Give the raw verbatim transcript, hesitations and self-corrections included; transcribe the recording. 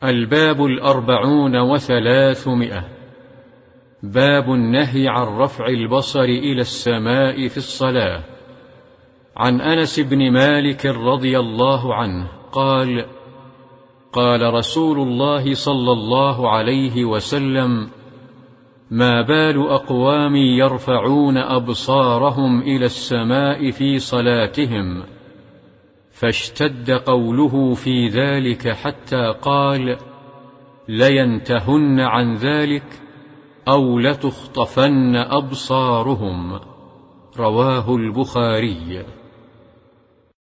الباب الأربعون وثلاثمائة. باب النهي عن رفع البصر إلى السماء في الصلاة. عن أنس بن مالك رضي الله عنه قال: قال رسول الله صلى الله عليه وسلم: ما بال أقوام يرفعون أبصارهم إلى السماء في صلاتهم؟ فاشتد قوله في ذلك حتى قال: لينتهن عن ذلك أو لتخطفن أبصارهم. رواه البخاري.